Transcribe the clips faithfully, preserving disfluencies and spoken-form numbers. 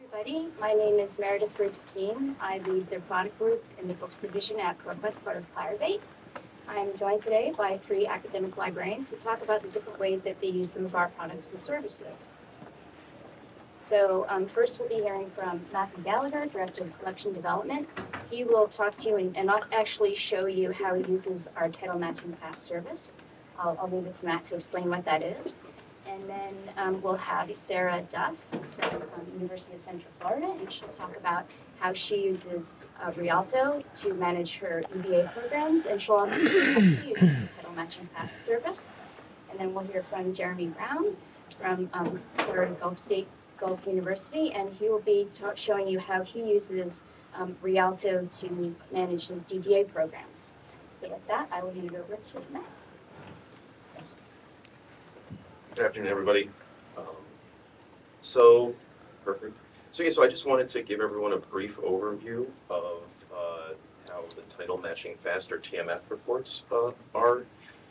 everybody. My name is Meredith Briggs-Keen. I lead the product group in the books division at ProQuest, part of Clarivate. I'm joined today by three academic librarians to talk about the different ways that they use some of our products and services. So um, first we'll be hearing from Matthew Gallagher, Director of Collection Development. He will talk to you and, and not actually show you how he uses our title matching fast service. I'll, I'll leave it to Matt to explain what that is. And then um, we'll have Sarah Duff from um, University of Central Florida, and she'll talk about how she uses uh, Rialto to manage her E B A programs, and she'll also explain how she uses the title matching fast service. And then we'll hear from Jeremy Brown from um, Florida Gulf State Gulf University, and he will be showing you how he uses um, Rialto to manage his D D A programs. So with that, I will hand it over to Matt. Good afternoon, everybody. Um, so, perfect. So yeah, so I just wanted to give everyone a brief overview of uh, how the title matching fast or T M F reports uh, are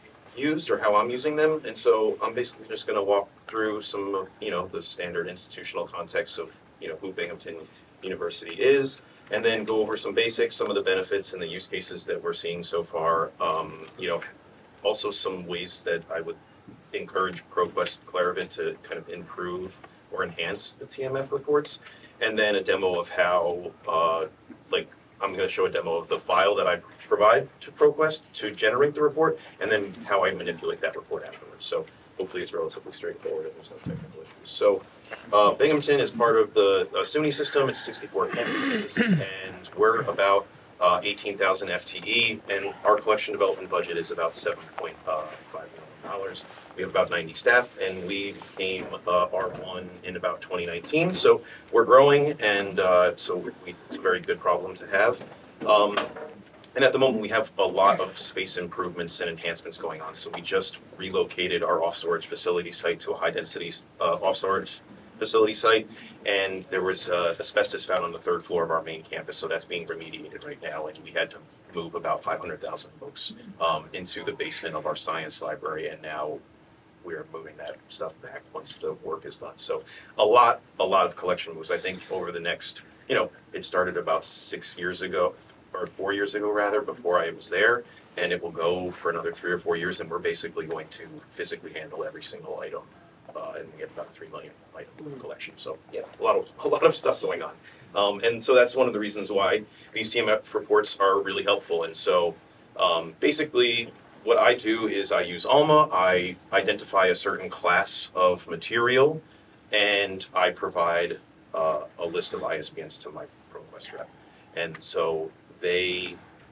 used, or how I'm using them. And so I'm basically just going to walk through some of, you know, the standard institutional context of, you know, who Binghamton University is, and then go over some basics, some of the benefits and the use cases that we're seeing so far. Um, you know, also some ways that I would encourage ProQuest Clarivate to kind of improve or enhance the T M F reports, and then a demo of how, uh, like, I'm going to show a demo of the file that I provide to ProQuest to generate the report, and then how I manipulate that report afterwards. So hopefully it's relatively straightforward and there's no technical issues. So uh, Binghamton is part of the uh, SUNY system. It's sixty-four campuses, and we're about uh, eighteen thousand F T E, and our collection development budget is about seven point five million dollars. We have about ninety staff, and we became uh, R one in about twenty nineteen. So we're growing, and uh, so we, we, it's a very good problem to have. Um, and at the moment, we have a lot of space improvements and enhancements going on. So we just relocated our off-storage facility site to a high-density uh, off-storage facility site, and there was uh, asbestos found on the third floor of our main campus, so that's being remediated right now, and we had to move about five hundred thousand books um, into the basement of our science library, and now we're moving that stuff back once the work is done. So a lot, a lot of collection moves. I think over the next, you know, it started about six years ago, or four years ago rather, before I was there, and it will go for another three or four years, and we're basically going to physically handle every single item, uh, and we have about a three million item collection. So yeah, a lot of a lot of stuff going on, um, and so that's one of the reasons why these T M F reports are really helpful. And so um, basically, what I do is I use ALMA, I identify a certain class of material, and I provide uh, a list of I S B Ns to my ProQuest rep. And so they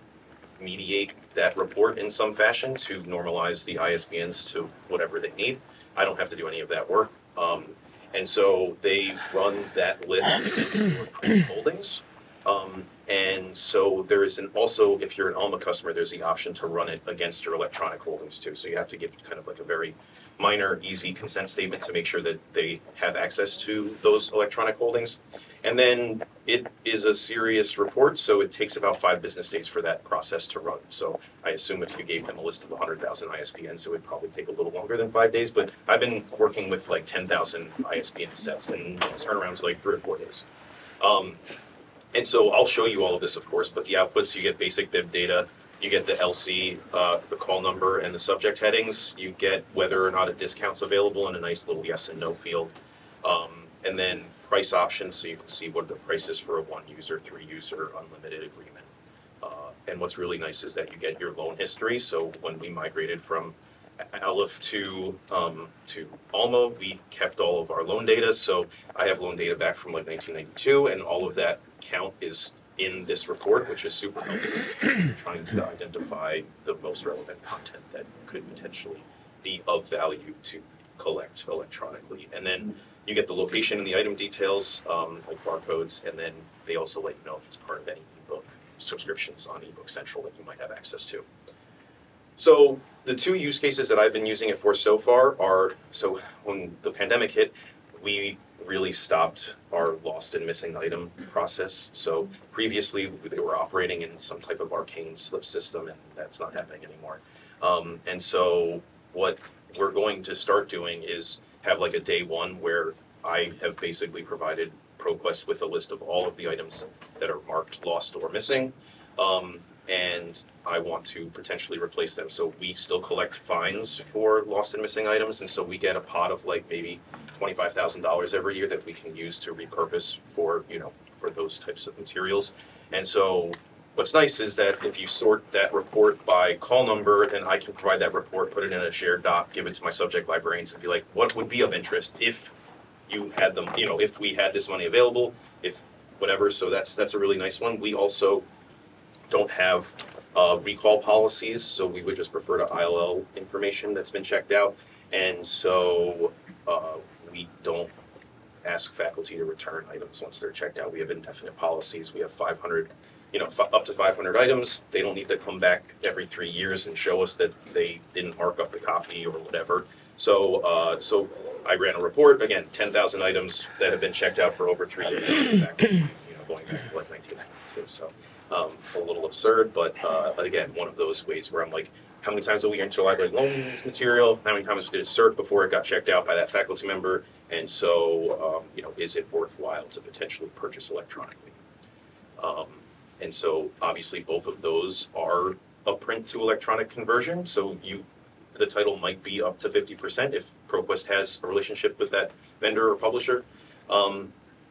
mediate that report in some fashion to normalize the I S B Ns to whatever they need. I don't have to do any of that work. Um, and so they run that list against your holdings. Um, and so there is an also, if you're an ALMA customer, there's the option to run it against your electronic holdings too. So you have to give kind of like a very minor, easy consent statement to make sure that they have access to those electronic holdings. And then it is a serious report, so it takes about five business days for that process to run. So I assume if you gave them a list of one hundred thousand I S B Ns, it would probably take a little longer than five days. But I've been working with like ten thousand I S B N sets, and turnarounds like three or four days. Um, And so I'll show you all of this, of course, but the outputs, you get basic bib data, you get the L C, uh, the call number, and the subject headings. You get whether or not a discount's available in a nice little yes and no field. Um, and then price options, so you can see what the price is for a one-user, three-user, unlimited agreement. Uh, and what's really nice is that you get your loan history. So when we migrated from Aleph to um, to ALMA, we kept all of our loan data. So I have loan data back from like nineteen ninety-two, and all of that count is in this report, which is super helpful. Trying to identify the most relevant content that could potentially be of value to collect electronically. And then you get the location and the item details, um, like barcodes, and then they also let you know if it's part of any ebook subscriptions on eBook Central that you might have access to. So the two use cases that I've been using it for so far are, so when the pandemic hit, we really stopped our lost and missing item process. So previously they were operating in some type of arcane slip system, and that's not happening anymore. Um, and so what we're going to start doing is have like a day one where I have basically provided ProQuest with a list of all of the items that are marked lost or missing. Um, and I want to potentially replace them. So we still collect fines for lost and missing items, and so we get a pot of like maybe twenty-five thousand dollars every year that we can use to repurpose for, you know, for those types of materials. And so what's nice is that if you sort that report by call number, then I can provide that report, put it in a shared doc, give it to my subject librarians, and be like, what would be of interest if you had them, you know, if we had this money available, if whatever. So that's that's a really nice one. We also don't have uh, recall policies, so we would just refer to I L L information that's been checked out. And so uh, we don't ask faculty to return items once they're checked out. We have indefinite policies. We have five hundred, you know, f- up to five hundred items. They don't need to come back every three years and show us that they didn't mark up the copy or whatever. So, uh, so I ran a report, again, ten thousand items that have been checked out for over three years, faculty, you know, going back to like nineteen ninety-two. So um, a little absurd, but uh, again, one of those ways where I'm like, how many times a week into a library loan this material? How many times did it cert before it got checked out by that faculty member? And so, um, you know, is it worthwhile to potentially purchase electronically? Um, and so, obviously, both of those are a print to electronic conversion. So you, the title might be up to fifty percent if ProQuest has a relationship with that vendor or publisher. Um,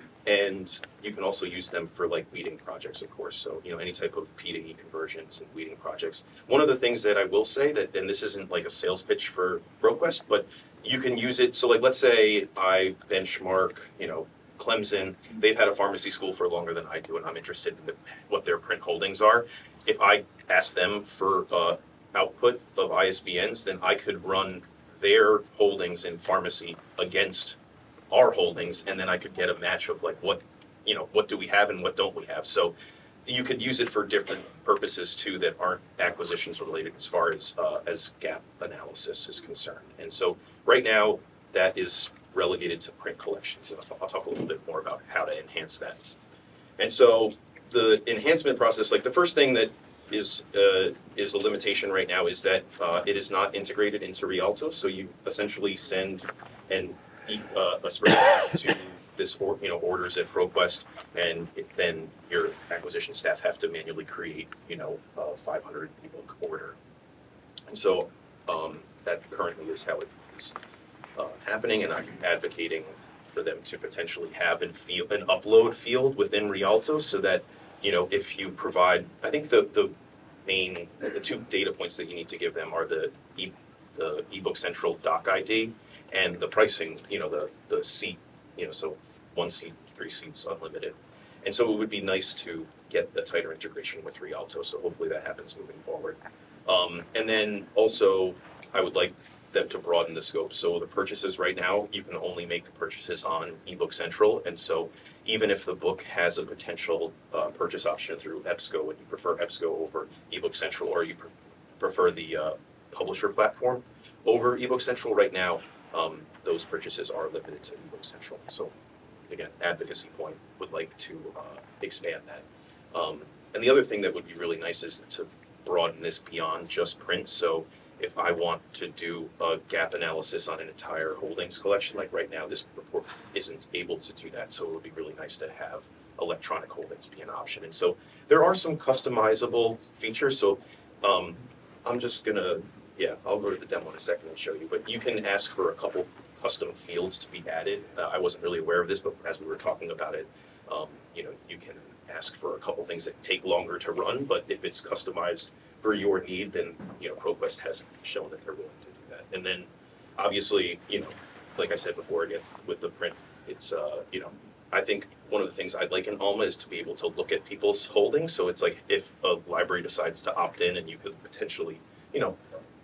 and you can also use them for like weeding projects, of course. So, you know, any type of P to E conversions and weeding projects. One of the things that I will say that, and this isn't like a sales pitch for ProQuest, but you can use it. So like, let's say I benchmark, you know, Clemson, they've had a pharmacy school for longer than I do, and I'm interested in the, what their print holdings are. If I ask them for uh, output of I S B Ns, then I could run their holdings in pharmacy against our holdings, and then I could get a match of like what, you know, what do we have and what don't we have. So you could use it for different purposes too that aren't acquisitions related as far as uh, as gap analysis is concerned. And so right now that is relegated to print collections, and I'll, I'll talk a little bit more about how to enhance that. And so the enhancement process, like the first thing that is uh, is a limitation right now is that uh, it is not integrated into Rialto. So you essentially send an uh, a spreadsheet to this, or, you know, orders at ProQuest, and it, then your acquisition staff have to manually create, you know, a five hundred ebook order. And so um, that currently is how it is uh, happening, and I'm advocating for them to potentially have an, field, an upload field within Rialto so that, you know, if you provide, I think the, the main, the two data points that you need to give them are the, e, the eBook Central doc I D and the pricing, you know, the, the seat, you know, so one seat, three seats, unlimited. And so it would be nice to get a tighter integration with Rialto, so hopefully that happens moving forward. Um, and then also, I would like them to broaden the scope. So the purchases right now, you can only make the purchases on eBook Central, and so even if the book has a potential uh, purchase option through EBSCO, and you prefer EBSCO over eBook Central, or you pre prefer the uh, publisher platform over eBook Central right now, um, those purchases are limited to eBook Central. So again, advocacy point, would like to uh, expand that. Um, and the other thing that would be really nice is to broaden this beyond just print. So if I want to do a gap analysis on an entire holdings collection, like right now, this report isn't able to do that. So it would be really nice to have electronic holdings be an option. And so there are some customizable features. So um, I'm just gonna, yeah, I'll go to the demo in a second and show you, but you can ask for a couple custom fields to be added. Uh, I wasn't really aware of this, but as we were talking about it, um, you know, you can ask for a couple things that take longer to run, but if it's customized for your need, then, you know, ProQuest has shown that they're willing to do that. And then obviously, you know, like I said before, again, with the print, it's, uh, you know, I think one of the things I'd like in Alma is to be able to look at people's holdings. So it's like if a library decides to opt in, and you could potentially, you know,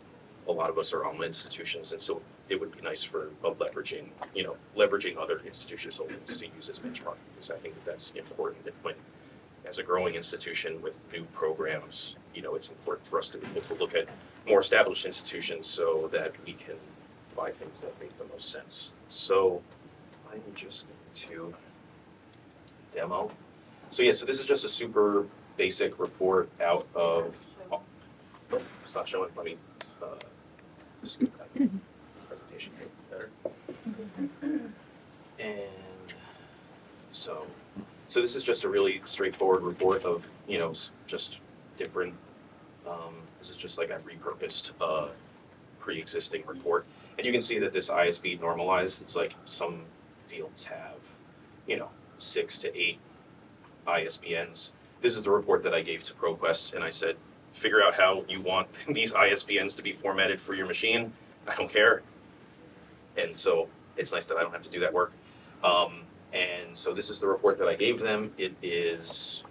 a lot of us are Alma institutions, and so it would be nice for uh, leveraging, you know, leveraging other institutions' holdings to use as benchmark, because I think that that's important. And when, as a growing institution with new programs, you know, it's important for us to be able to look at more established institutions so that we can buy things that make the most sense. So I'm just going to demo. So yeah, so this is just a super basic report out of, oh, it's not showing, let me uh, just get that presentation better. And So, so this is just a really straightforward report of, you know, s- just different, um, this is just like a repurposed, uh, pre-existing report. And you can see that this I S B normalized, it's like some fields have, you know, six to eight I S B Ns. This is the report that I gave to ProQuest, and I said, figure out how you want these I S B Ns to be formatted for your machine. I don't care. And so it's nice that I don't have to do that work. Um, and so this is the report that I gave them. It is,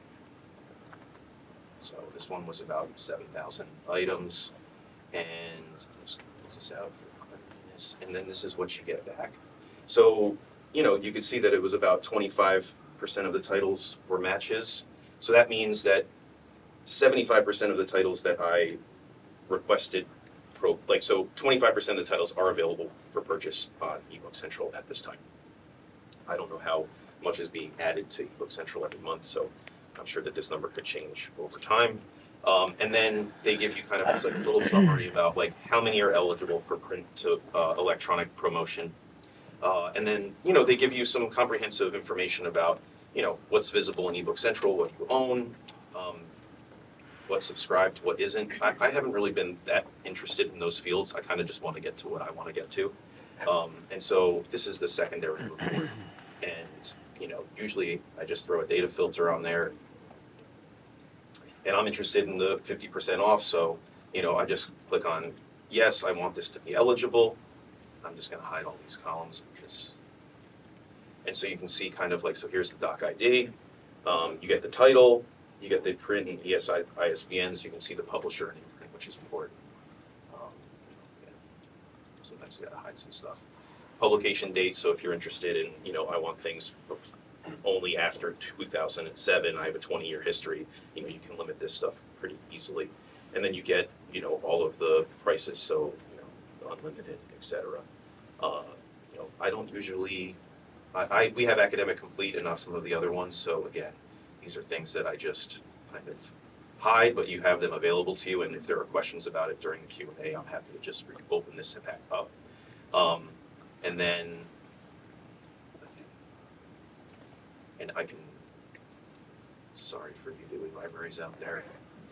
so this one was about seven thousand items. And let's close this out for cleanliness. And then this is what you get back. So, you know, you could see that it was about twenty-five percent of the titles were matches. So that means that seventy-five percent of the titles that I requested, pro, like, so twenty-five percent of the titles are available for purchase on eBook Central at this time. I don't know how much is being added to eBook Central every month, so I'm sure that this number could change over time. Um, and then they give you kind of just like a little summary about like how many are eligible for print to uh, electronic promotion. Uh, and then, you know, they give you some comprehensive information about, you know, what's visible in eBook Central, what you own, um, what's subscribed, what isn't. I, I haven't really been that interested in those fields. I kind of just want to get to what I want to get to. Um, and so this is the secondary report. And, you know, usually I just throw a data filter on there. And I'm interested in the fifty percent off, so, you know, I just click on, yes, I want this to be eligible. I'm just gonna hide all these columns because, and so you can see kind of like, so here's the doc I D. Um, you get the title, you get the print and E S I, I S B Ns, you can see the publisher and imprint, which is important. Um, yeah. Sometimes you gotta hide some stuff. Publication date, so if you're interested in, you know, I want things only after two thousand seven, I have a twenty year history, you know, you can limit this stuff pretty easily. And then you get, you know, all of the prices, so, you know, unlimited, et cetera. Uh, you know, I don't usually, I, I, we have Academic Complete and not some of the other ones, so again, these are things that I just kind of hide, but you have them available to you, and if there are questions about it during the Q and A, I'm happy to just open this and back up. Um, and then, and I can, sorry for you doing libraries out there.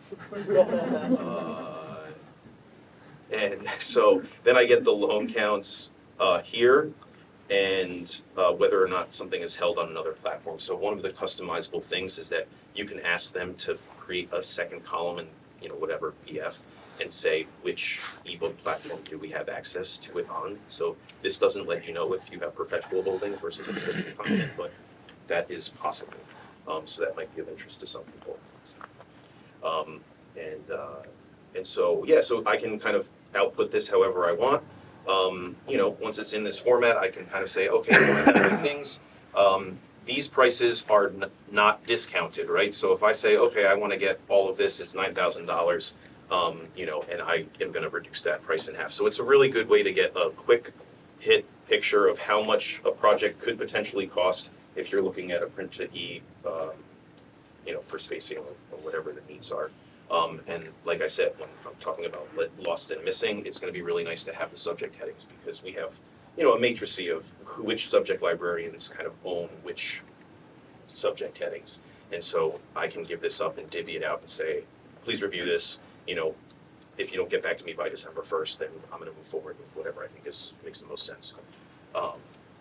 Uh, and so then I get the loan counts uh, here and uh, whether or not something is held on another platform. So one of the customizable things is that you can ask them to create a second column in, you know, whatever P F and say which ebook platform do we have access to it on. So this doesn't let you know if you have perpetual holdings versus subscription content, but that is possible. Um, so that might be of interest to some people. Um, and, uh, and so, yeah, so I can kind of output this however I want. Um, you know, once it's in this format, I can kind of say, okay, I want to have things. Um, these prices are n not discounted, right? So if I say, okay, I want to get all of this, it's nine thousand dollars, um, you know, and I am going to reduce that price in half. So it's a really good way to get a quick hit picture of how much a project could potentially cost if you're looking at a print to e, um, you know, for spacing or, or whatever the needs are. Um, and like I said, when I'm talking about lost and missing, it's going to be really nice to have the subject headings because we have, you know, a matrix of which subject librarians kind of own which subject headings. And so I can give this up and divvy it out and say, please review this. You know, if you don't get back to me by December first, then I'm going to move forward with whatever I think is makes the most sense. Um,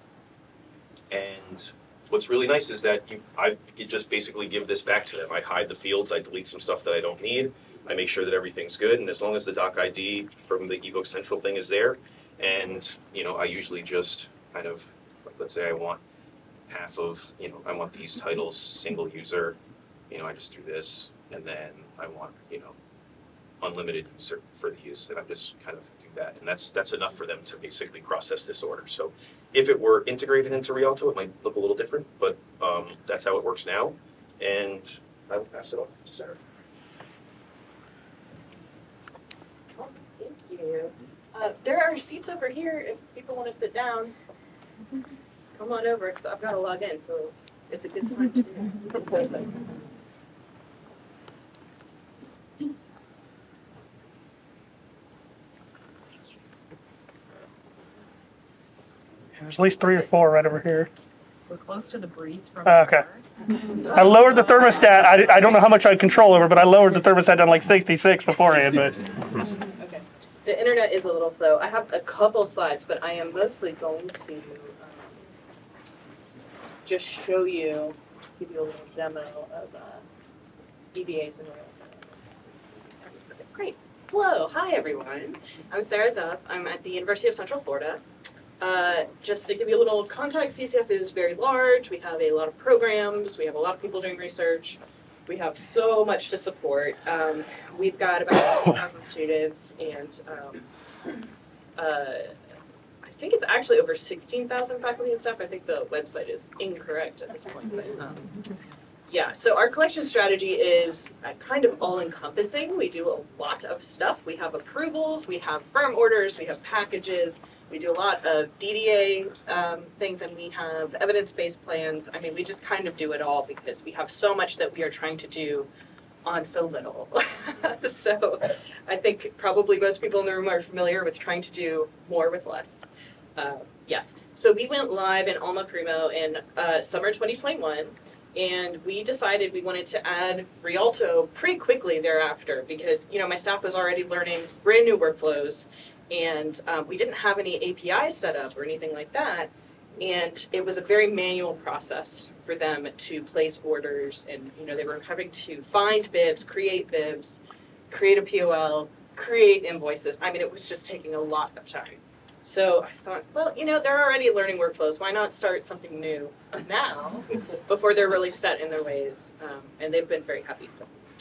and what's really nice is that you, I just basically give this back to them. I hide the fields, I delete some stuff that I don't need, I make sure that everything's good, and as long as the doc I D from the eBook Central thing is there, and you know, I usually just kind of, like, let's say I want half of, you know, I want these titles single user, you know, I just do this, and then I want, you know, unlimited user for the use, and I just kind of do that, and that's that's enough for them to basically process this order. So if it were integrated into Rialto, it might look a little different, but um, that's how it works now, and I will pass it on to Sarah. Oh, thank you. Uh, there are seats over here if people want to sit down. Come on over, because I've got to log in, so it's a good time to do it. There's at least three or four right over here. We're close to the breeze from Uh, okay. I lowered the thermostat. I, I don't know how much I had control over, but I lowered the thermostat down like sixty-six beforehand. But Okay. The internet is a little slow. I have a couple slides, but I am mostly going to um, just show you, give you a little demo of uh, E B As and Rails. Yes, great. Hello, hi everyone. I'm Sarah Duff. I'm at the University of Central Florida. Uh, just to give you a little context, U C F is very large. We have a lot of programs. We have a lot of people doing research. We have so much to support. Um, we've got about eight thousand students, and um, uh, I think it's actually over sixteen thousand faculty and staff. I think the website is incorrect at this point. But, um, yeah, so our collection strategy is kind of all-encompassing. We do a lot of stuff. We have approvals, we have firm orders, we have packages. We do a lot of D D A um, things, and we have evidence-based plans. I mean, we just kind of do it all because we have so much that we are trying to do on so little. So I think probably most people in the room are familiar with trying to do more with less. Uh, yes, so we went live in Alma Primo in uh, summer twenty twenty-one, and we decided we wanted to add Rialto pretty quickly thereafter because, you know, my staff was already learning brand new workflows. And um, we didn't have any A P Is set up or anything like that. And it was a very manual process for them to place orders. And, you know, they were having to find bibs, create bibs, create a P O L, create invoices. I mean, it was just taking a lot of time. So I thought, well, you know, they're already learning workflows. Why not start something new now before they're really set in their ways? Um, and they've been very happy.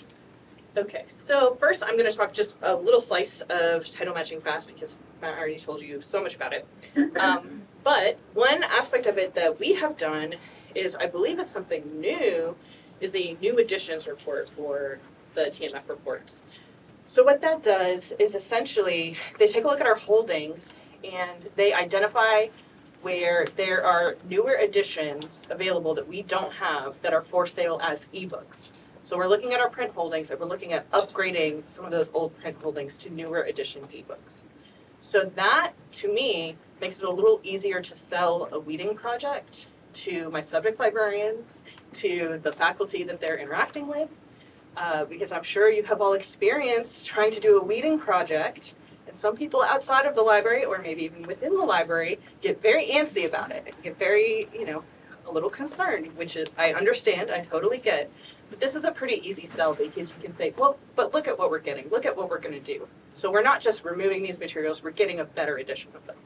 Okay, so first I'm going to talk just a little slice of title matching fast because Matt already told you so much about it. Um, but one aspect of it that we have done is, I believe it's something new, is a new additions report for the T M F reports. So what that does is essentially they take a look at our holdings and they identify where there are newer editions available that we don't have that are for sale as ebooks. So we're looking at our print holdings and we're looking at upgrading some of those old print holdings to newer edition ebooks. So that, to me, makes it a little easier to sell a weeding project to my subject librarians, to the faculty that they're interacting with, uh, because I'm sure you have all experienced trying to do a weeding project, and some people outside of the library, or maybe even within the library, get very antsy about it, and get very, you know, a little concerned, which is, I understand, I totally get. But this is a pretty easy sell because you can say, well, but look at what we're getting. Look at what we're going to do. So we're not just removing these materials, we're getting a better edition of them.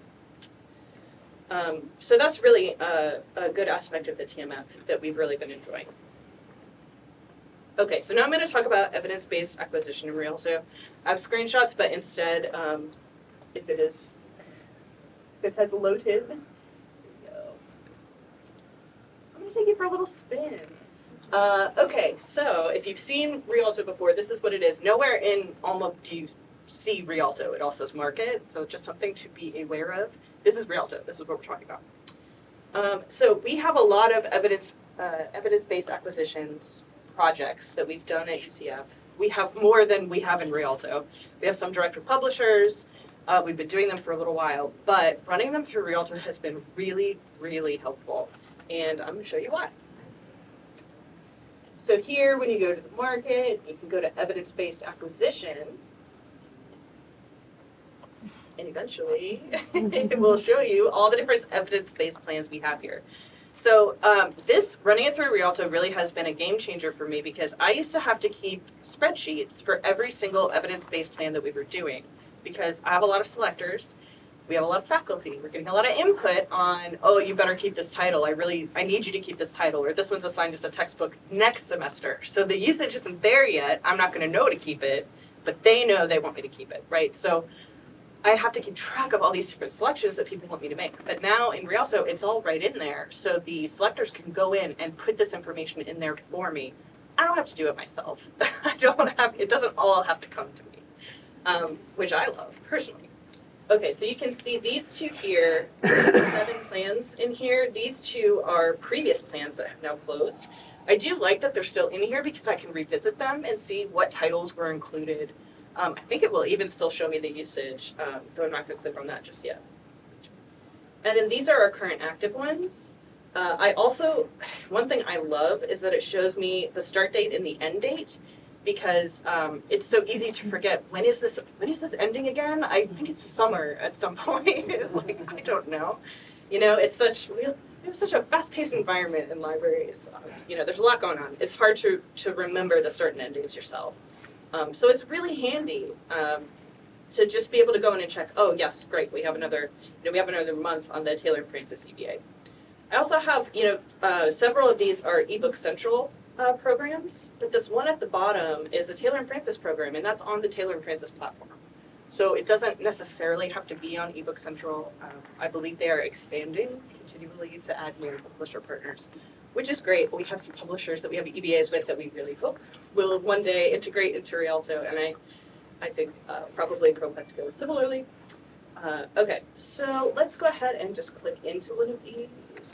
Um, so that's really a, a good aspect of the T M F that we've really been enjoying. Okay, so now I'm going to talk about evidence-based acquisition in Rialto. I have screenshots, but instead, um, if it is, if it has loaded, here we go. I'm going to take you for a little spin. Uh, okay, so if you've seen Rialto before, this is what it is. Nowhere in Alma do you see Rialto. It all says market, so just something to be aware of. This is Rialto. This is what we're talking about. Um, so we have a lot of evidence, uh, evidence-based acquisitions projects that we've done at U C F. We have more than we have in Rialto. We have some direct with publishers. Uh, we've been doing them for a little while, but running them through Rialto has been really, really helpful, and I'm going to show you why. So here, when you go to the market, you can go to evidence-based acquisition, and eventually it will show you all the different evidence-based plans we have here. So um, this, running it through Rialto really has been a game changer for me because I used to have to keep spreadsheets for every single evidence-based plan that we were doing because I have a lot of selectors. We have a lot of faculty. We're getting a lot of input on, oh, you better keep this title. I really, I need you to keep this title. Or this one's assigned as a textbook next semester. So the usage isn't there yet. I'm not going to know to keep it, but they know they want me to keep it, right? So I have to keep track of all these different selections that people want me to make. But now in Rialto, it's all right in there. So the selectors can go in and put this information in there for me. I don't have to do it myself. I don't have, it doesn't all have to come to me, um, which I love personally. Okay, so you can see these two here, seven plans in here. These two are previous plans that have now closed. I do like that they're still in here because I can revisit them and see what titles were included. Um, I think it will even still show me the usage, um, though I'm not going to click on that just yet. And then these are our current active ones. Uh, I also, one thing I love is that it shows me the start date and the end date, because um, it's so easy to forget, when is this when is this ending again? I think it's summer at some point. Like, I don't know. You know, it's such we have such a fast-paced environment in libraries. Um, you know, there's a lot going on. It's hard to to remember the start and end dates yourself. Um, so it's really handy um, to just be able to go in and check. Oh, yes, great. We have another. You know, we have another month on the Taylor and Francis E B A. I also have, you know, uh, several of these are eBook Central uh, programs, but this one at the bottom is a Taylor and Francis program, and that's on the Taylor and Francis platform. So it doesn't necessarily have to be on eBook Central. Um, I believe they are expanding continually to add new publisher partners, which is great. We have some publishers that we have E B As with that we really hope will one day integrate into Rialto, and I, I think uh, probably ProQuest goes similarly. Uh, okay, so let's go ahead and just click into one of these.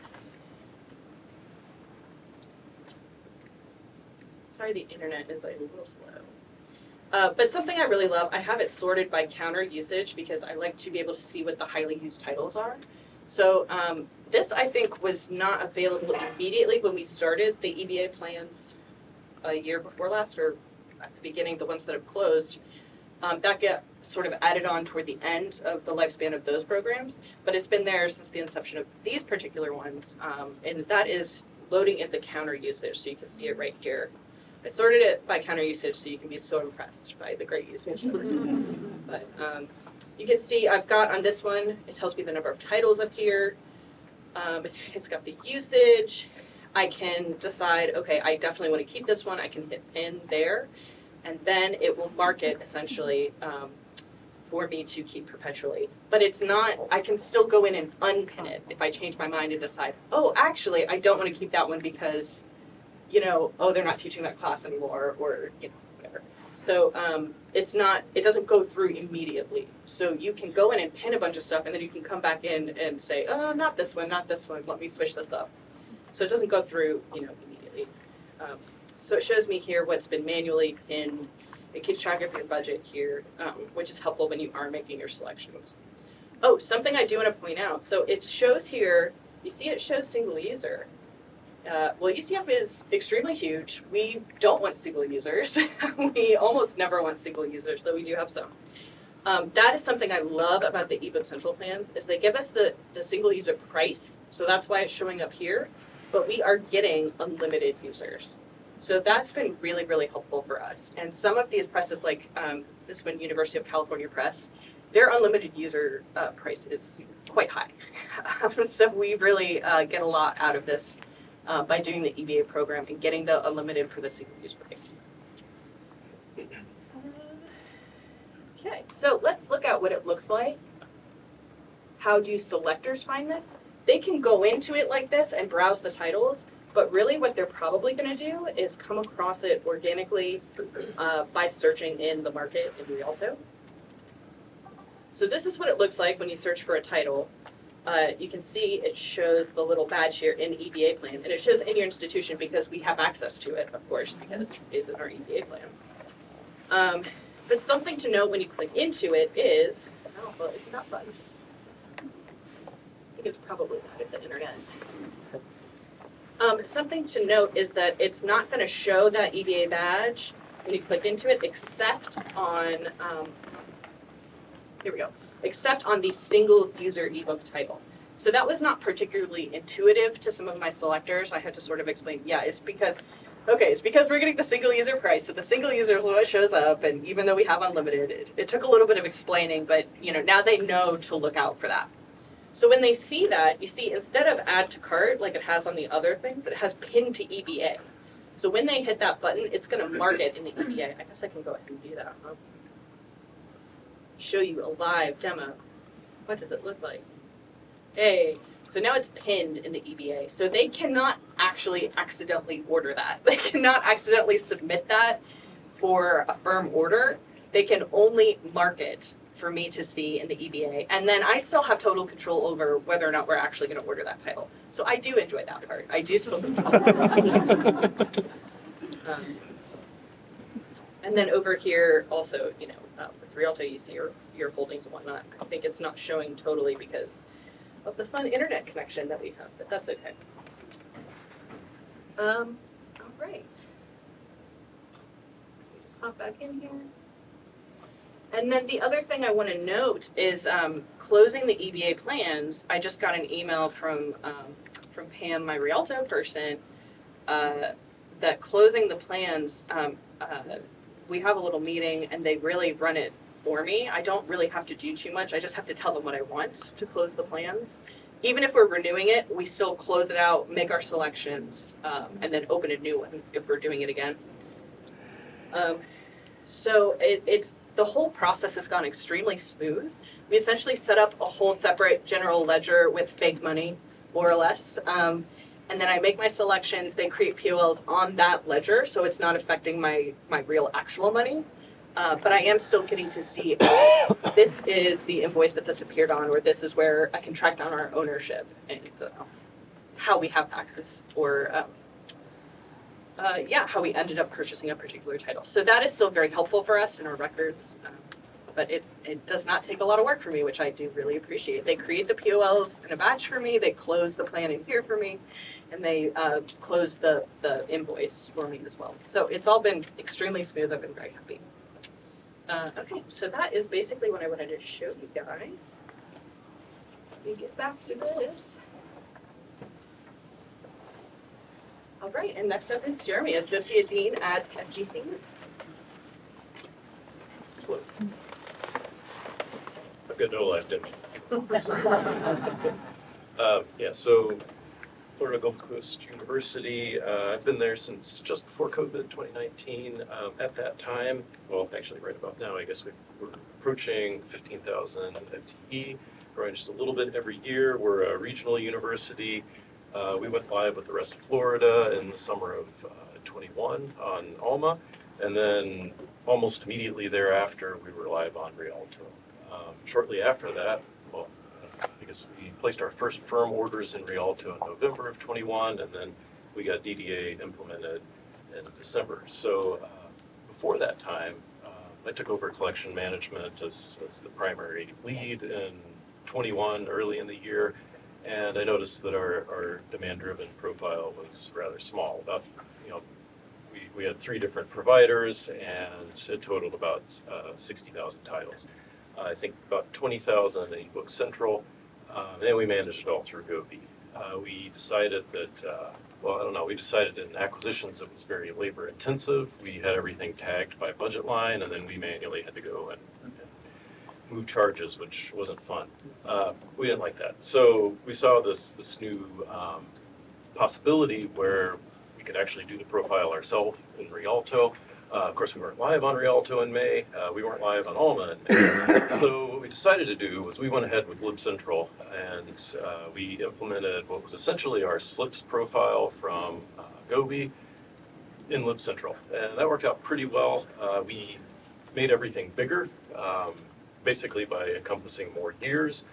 Sorry, the internet is like a little slow. Uh, but something I really love, I have it sorted by counter usage because I like to be able to see what the highly used titles are. So um, this, I think, was not available immediately when we started the E B A plans a year before last, or at the beginning, the ones that have closed. Um, that get sort of added on toward the end of the lifespan of those programs, but it's been there since the inception of these particular ones, um, and that is loading in the counter usage, so you can see it right here. I sorted it by counter usage so you can be so impressed by the great usage. But um, you can see I've got on this one, it tells me the number of titles up here. Um, it's got the usage. I can decide, okay, I definitely want to keep this one. I can hit pin there, and then it will mark it essentially um, for me to keep perpetually. But it's not, I can still go in and unpin it if I change my mind and decide, oh, actually, I don't want to keep that one because, you know, oh, they're not teaching that class anymore, or, you know, whatever. So um, it's not, it doesn't go through immediately. So you can go in and pin a bunch of stuff, and then you can come back in and say, oh, not this one, not this one, let me switch this up. So it doesn't go through, you know, immediately. Um, so it shows me here what's been manually pinned. It keeps track of your budget here, um, which is helpful when you are making your selections. Oh, something I do want to point out. So it shows here, you see it shows single user. Uh, well, E C F is extremely huge. We don't want single users. We almost never want single users, though we do have some. Um, that is something I love about the eBook Central plans, is they give us the, the single user price. So that's why it's showing up here. But we are getting unlimited users. So that's been really, really helpful for us. And some of these presses, like um, this one, University of California Press, their unlimited user uh, price is quite high. So we really uh, get a lot out of this uh, by doing the E B A program and getting the unlimited for the single user price. Okay, so let's look at what it looks like. How do selectors find this? They can go into it like this and browse the titles, but really what they're probably going to do is come across it organically uh, by searching in the market in Rialto. So this is what it looks like when you search for a title. Uh, you can see it shows the little badge here in E B A plan, and it shows in your institution because we have access to it, of course, because it's in our E B A plan. Um, but something to note when you click into it is, oh, well, it's not fun. I think it's probably not at the internet. Um, something to note is that it's not going to show that E B A badge when you click into it, except on, um, here we go, except on the single user ebook title. So that was not particularly intuitive to some of my selectors. I had to sort of explain, yeah, it's because, okay, it's because we're getting the single user price. So the single user is what shows up, and even though we have unlimited, it, it took a little bit of explaining, but you know, now they know to look out for that. So when they see that, you see instead of add to cart like it has on the other things, it has pin to E B A. So when they hit that button, it's going to mark it in the E B A. I guess I can go ahead and do that. Huh? Show you a live demo. What does it look like? Hey, so now it's pinned in the E B A. So they cannot actually accidentally order that. They cannot accidentally submit that for a firm order. They can only mark it for me to see in the E B A, and then I still have total control over whether or not we're actually going to order that title. So I do enjoy that part. I do still control the um, and then over here also, you know, uh, with Rialto, you see your, your holdings and whatnot. I think it's not showing totally because of the fun internet connection that we have, but that's okay. Um, all right. Let me just hop back in here. And then the other thing I want to note is um, closing the E B A plans. I just got an email from um, from Pam, my Rialto person, uh, that closing the plans, um, uh, we have a little meeting and they really run it for me. I don't really have to do too much. I just have to tell them what I want to close the plans. Even if we're renewing it, we still close it out, make our selections, um, and then open a new one if we're doing it again. Um, so it, it's the whole process has gone extremely smooth. We essentially set up a whole separate general ledger with fake money, more or less. Um, and then I make my selections, they create P O Ls on that ledger, so it's not affecting my, my real actual money. Uh, but I am still getting to see, oh, this is the invoice that this appeared on, or this is where I can track down our ownership and uh, how we have access, or um, uh, yeah, how we ended up purchasing a particular title. So that is still very helpful for us in our records, um, but it, it does not take a lot of work for me, which I do really appreciate. They create the P O Ls in a batch for me, they close the plan in here for me, and they uh, close the, the invoice for me as well. So it's all been extremely smooth. I've been very happy. Uh, okay, so that is basically what I wanted to show you guys. Let me get back to this. All right, and next up is Jeremy, Associate Dean at F G C. Hello. I've got no life, didn't I? um, yeah, so Florida Gulf Coast University. Uh, I've been there since just before COVID, twenty nineteen. Um, at that time, well, actually right about now, I guess we, we're approaching fifteen thousand F T E, growing just a little bit every year. We're a regional university. Uh, we went live with the rest of Florida in the summer of uh, twenty-one on Alma, and then almost immediately thereafter, we were live on Rialto. Um, shortly after that, well, I guess we placed our first firm orders in Rialto in November of twenty-one, and then we got D D A implemented in December. So uh, before that time, uh, I took over collection management as, as the primary lead in twenty-one, early in the year, and I noticed that our, our demand-driven profile was rather small. About, you know, we, we had three different providers, and it totaled about uh, sixty thousand titles. I think about twenty thousand in Book Central, um, and we managed it all through Gobi. Uh, we decided that, uh, well, I don't know, we decided in acquisitions it was very labor intensive. We had everything tagged by budget line, and then we manually had to go and, and move charges, which wasn't fun. Uh, we didn't like that. So we saw this, this new um, possibility where we could actually do the profile ourselves in Rialto. Uh, of course, we weren't live on Rialto in May. Uh, we weren't live on Alma in May. So what we decided to do was we went ahead with Lib Central, and uh, we implemented what was essentially our slips profile from uh, Gobi in Lib Central. And that worked out pretty well. Uh, we made everything bigger, um, basically by encompassing more years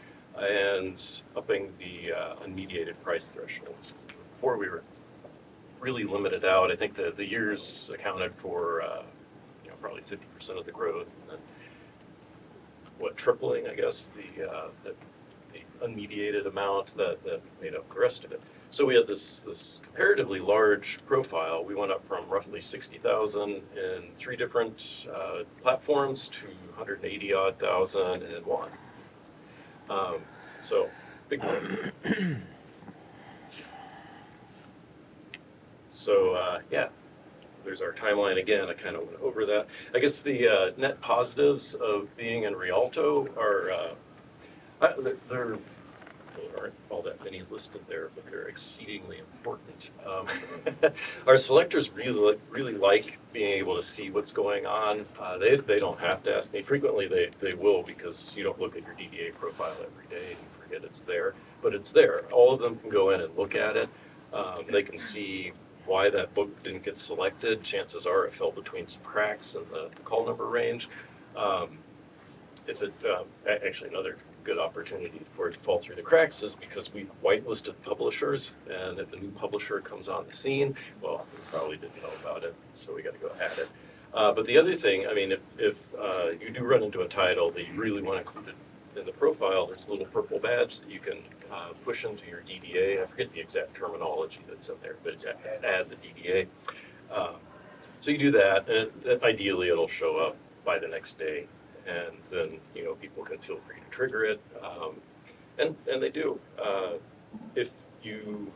and upping the uh, unmediated price thresholds. Before we were really limited out. I think the, the years accounted for uh, you know, probably fifty percent of the growth, and then what, tripling, I guess, the, uh, the, the unmediated amount that, that made up the rest of it. So we had this, this comparatively large profile. We went up from roughly sixty thousand in three different uh, platforms to one hundred eighty odd thousand in one. Um, so big growth. So uh, yeah, there's our timeline again. I kind of went over that. I guess the uh, net positives of being in Rialto are, uh, I, there aren't all that many listed there, but they're exceedingly important. Um, our selectors really, really like being able to see what's going on. Uh, they, they don't have to ask me. Frequently they, they will, because you don't look at your D D A profile every day and you forget it's there, but it's there. All of them can go in and look at it. Um, they can see why that book didn't get selected. Chances are it fell between some cracks in the call number range. Um, if it, um, actually another good opportunity for it to fall through the cracks is because we whitelisted publishers, and if a new publisher comes on the scene, well, we probably didn't know about it, so we got to go at it. Uh, but the other thing, I mean, if, if uh, you do run into a title that you really want included in the profile, there's a little purple badge that you can uh, push into your D D A. I forget the exact terminology that's in there, but it's add the D D A. Um, so you do that, and it, ideally it'll show up by the next day, and then you know people can feel free to trigger it, um, and and they do. Uh, if you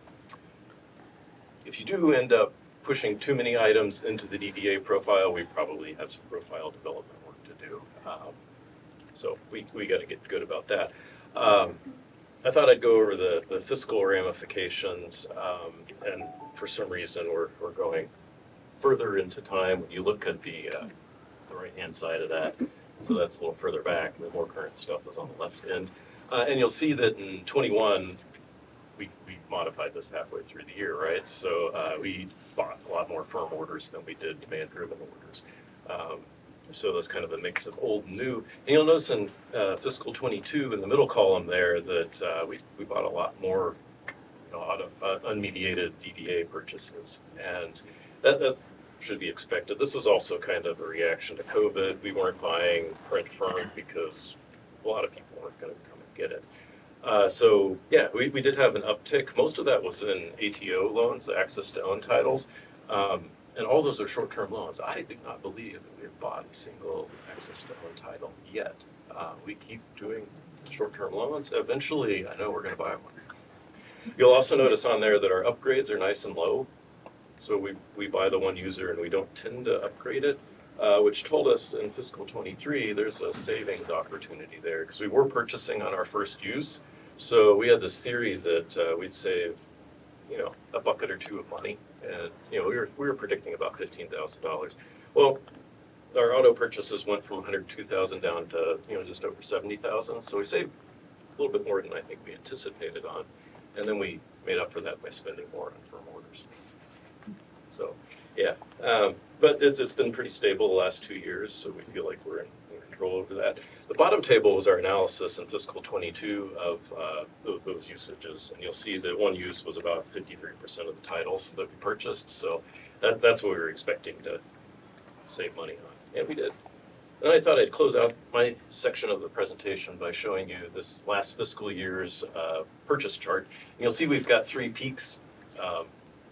if you do end up pushing too many items into the D D A profile, we probably have some profile development work to do. Um, so we, we got to get good about that. Um, I thought I'd go over the, the fiscal ramifications, um, and for some reason we're, we're going further into time. When you look at the, uh, the right-hand side of that, so that's a little further back, the more current stuff is on the left end. Uh, and you'll see that in twenty-one, we, we modified this halfway through the year, right? So uh, we bought a lot more firm orders than we did demand-driven orders. Um, so that's kind of a mix of old and new. And you'll notice in uh, fiscal twenty-two, in the middle column there, that uh, we, we bought a lot more, you know, out of uh, unmediated D D A purchases. And that, that should be expected. This was also kind of a reaction to COVID. We weren't buying print firm because a lot of people weren't going to come and get it. Uh, so yeah, we, we did have an uptick. Most of that was in A T O loans, the access to own titles. Um, and all those are short-term loans. I do not believe that we have bought a single access to own title yet. Uh, we keep doing short-term loans. Eventually, I know we're going to buy one. You'll also notice on there that our upgrades are nice and low. So we, we buy the one user and we don't tend to upgrade it. Uh, which told us in fiscal twenty-three, there's a savings opportunity there because we were purchasing on our first use. So we had this theory that uh, we'd save, you know, a bucket or two of money. And, you know, we were, we were predicting about fifteen thousand dollars. Well, our auto purchases went from one hundred two thousand dollars down to, you know, just over seventy thousand dollars. So we saved a little bit more than I think we anticipated on. And then we made up for that by spending more on firm orders. So, yeah. Um, but it's, it's been pretty stable the last two years, so we feel like we're in, in control over that. The bottom table was our analysis in fiscal twenty-two of uh, those, those usages, and you'll see that one use was about fifty-three percent of the titles that we purchased, so that, that's what we were expecting to save money on, and we did. Then I thought I'd close out my section of the presentation by showing you this last fiscal year's uh, purchase chart. And you'll see we've got three peaks. Um,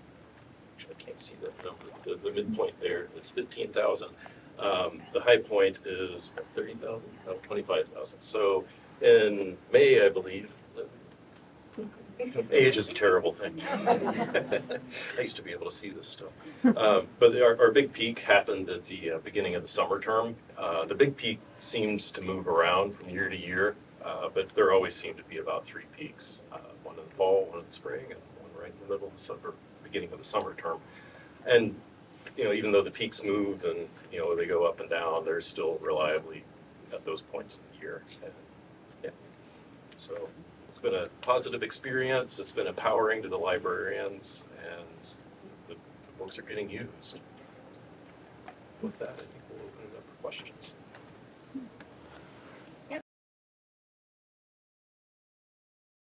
I can't see that number. The, the midpoint there is fifteen thousand. Um, the high point is thirty thousand, no, twenty-five thousand. So in May, I believe, age is a terrible thing. I used to be able to see this stuff. Um, but our, our big peak happened at the uh, beginning of the summer term. Uh, the big peak seems to move around from year to year, uh, but there always seem to be about three peaks, uh, one in the fall, one in the spring, and one right in the middle of the summer, beginning of the summer term. And, you know, even though the peaks move and, you know, they go up and down, they're still reliably at those points in the year. And, yeah. So it's been a positive experience. It's been empowering to the librarians, and the, the books are getting used. With that, I think we'll open it up for questions.